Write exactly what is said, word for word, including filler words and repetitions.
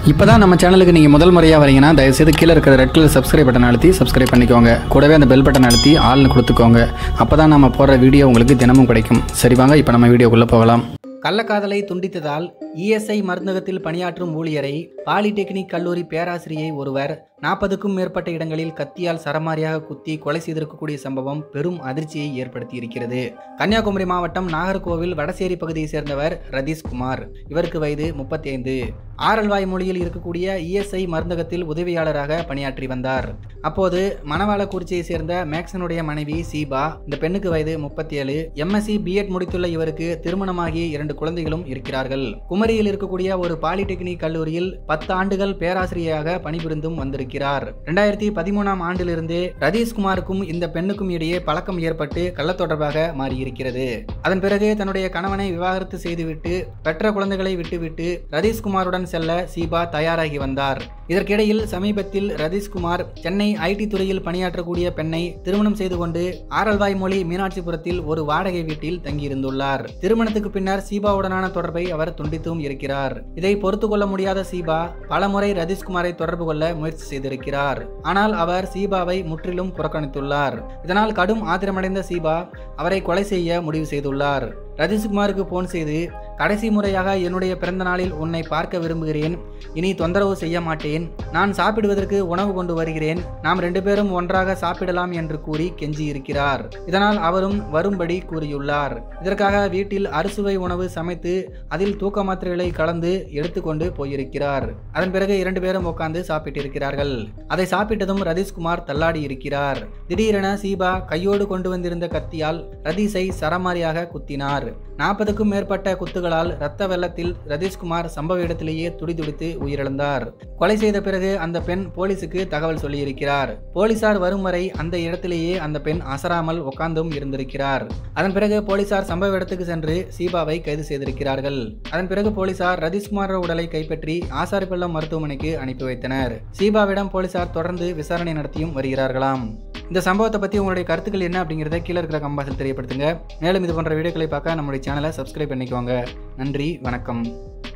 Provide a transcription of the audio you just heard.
இப்போதான் நம்ம சேனலுக்கு நீங்கள் முதல் முறையாக வரீங்கன்னா தயவுசெய்து கீழே இருக்கிற ரெட் கலர் சப்ஸ்கிரைப் பட்டன் அழுத்தி சப்ஸ்கிரைப் பண்ணிக்கோங்க. கூடவே அந்த பெல் பட்டன் அழுத்தி ஆள்னு கொடுத்துக்கோங்க. அப்போ தான் நம்ம போடுற வீடியோ உங்களுக்கு தினமும் கிடைக்கும். சரி வாங்க இப்போ நம்ம வீடியோக்குள்ளே போகலாம். கள்ளக்காதலை துண்டித்ததால் இஎஸ்ஐ மருந்தகத்தில் பணியாற்றும் ஊழியரை பாலிடெக்னிக் கல்லூரி பேராசிரியை ஒருவர் நாற்பதுக்கும் மேற்பட்ட இடங்களில் கத்தியால் சரமாரியாக குத்தி கொலை செய்திருக்கக்கூடிய சம்பவம் பெரும் அதிர்ச்சியை ஏற்படுத்தி இருக்கிறது. கன்னியாகுமரி மாவட்டம் நாகர்கோவில் வடசேரி பகுதியை சேர்ந்தவர் ரதீஷ்குமார். இவருக்கு வயது முப்பத்தி ஐந்து. ஆரல்வாய் மொழியில் இருக்கக்கூடிய இஎஸ்ஐ மருந்தகத்தில் உதவியாளராக பணியாற்றி வந்தார். அப்போது மணவாளக்குறிச்சியை சேர்ந்த மேக்சனுடைய மனைவி சீபா. இந்த பெண்ணுக்கு வயது முப்பத்தி ஏழு. எம்எஸ்சி பிஎட் முடித்துள்ள இவருக்கு திருமணமாகி இரண்டு குழந்தைகளும் இருக்கிறார்கள். குமரியில் இருக்கக்கூடிய ஒரு பாலிடெக்னிக் கல்லூரியில் பத்து ஆண்டுகள் பேராசிரியராக பணிபுரிந்தும் வந்திருக்கிறார். இரண்டாயிரத்தி பதிமூணாம் ஆண்டிலிருந்து ரதீஷ்குமாருக்கும் இந்த பெண்ணுக்கும் இடையே பழக்கம் ஏற்பட்டு கள்ள தொடர்பாக மாறியிருக்கிறது. அதன் பிறகு தன்னுடைய கணவனை விவாகரத்து செய்துவிட்டு பெற்ற குழந்தைகளை விட்டுவிட்டு ரதீஷ்குமாருடன் செல்ல சீபா தயாராகி வந்தார். இதற்கிடையில் சமீபத்தில் ரதீஷ்குமார் சென்னை ஐடி துறையில் பணியாற்றக்கூடிய பெண்ணை திருமணம் செய்து கொண்டு ஆரல்வாய் மொழி மீனாட்சிபுரத்தில் ஒரு வாடகை வீட்டில் தங்கியிருந்துள்ளார். திருமணத்துக்கு பின்னர் சீபாவுடனான தொடர்பை அவர் துண்டித்தும் இருக்கிறார். இதை பொறுத்து கொள்ள முடியாத சீபா பலமுறை ரதீஷ்குமாரை தொடர்பு கொள்ள முயற்சி செய்திருக்கிறார். ஆனால் அவர் சீபாவை முற்றிலும் புறக்கணித்துள்ளார். இதனால் கடும் ஆத்திரமடைந்த சீபா அவரை கொலை செய்ய முடிவு செய்துள்ளார். ரதீஷ்குமாருக்கு போன் செய்து கடைசி முறையாக என்னுடைய பிறந்த நாளில் உன்னை பார்க்க விரும்புகிறேன். இனி தொந்தரவு செய்ய மாட்டேன். நான் சாப்பிடுவதற்கு உணவு கொண்டு வருகிறேன். நாம் ரெண்டு பேரும் ஒன்றாக சாப்பிடலாம் என்று கூறி கெஞ்சி இருக்கிறார். இதனால் அவரும் வரும்படி கூறியுள்ளார். இதற்காக வீட்டில் அறுசுவை உணவு சமைத்து அதில் தூக்க மாத்திரைகளை கலந்து எடுத்துக்கொண்டு போயிருக்கிறார். அதன் பிறகு இரண்டு பேரும் உட்கார்ந்து சாப்பிட்டிருக்கிறார்கள். அதை சாப்பிட்டதும் ரதீஷ்குமார் தள்ளாடி இருக்கிறார். திடீரென சீபா கையோடு கொண்டு வந்திருந்த கத்தியால் ரதீஷை சரமாரியாக குத்தினார். நாற்பதுக்கும் மேற்பட்ட குத்துகளால் இரத்த வெள்ளத்தில் ரதீஷ்குமார் சம்பவ இடத்திலேயே துடிதுடித்து உயிரிழந்தார். கொலை செய்த பிறகு அந்த பெண் போலீசுக்கு தகவல் சொல்லியிருக்கிறார். போலீசார் வரும் வரை அந்த இடத்திலேயே அந்த பெண் அசராமல் உட்கார்ந்தும் இருந்திருக்கிறார். அதன் பிறகு போலீசார் சம்பவ இடத்துக்கு சென்று சீபாவை கைது செய்திருக்கிறார்கள். அதன் பிறகு போலீசார் ரதீஷ்குமார் உடலை கைப்பற்றி ஆசாரிப்பள்ளம் மருத்துவமனைக்கு அனுப்பி வைத்தனர். சீபாவிடம் போலீசார் தொடர்ந்து விசாரணை நடத்தியும் வருகிறார்களாம். இந்த சம்பவத்தை பற்றி உங்களுடைய கருத்துக்கள் என்ன அப்படிங்கிறத கீழே இருக்கிற கம்பாசில் தெரியப்படுத்துங்க. மேலும் இது போன்ற வீடியோக்களை பார்க்க நம்முடைய சேனலை சப்ஸ்கிரைப் பண்ணிக்கோங்க. நன்றி, வணக்கம்.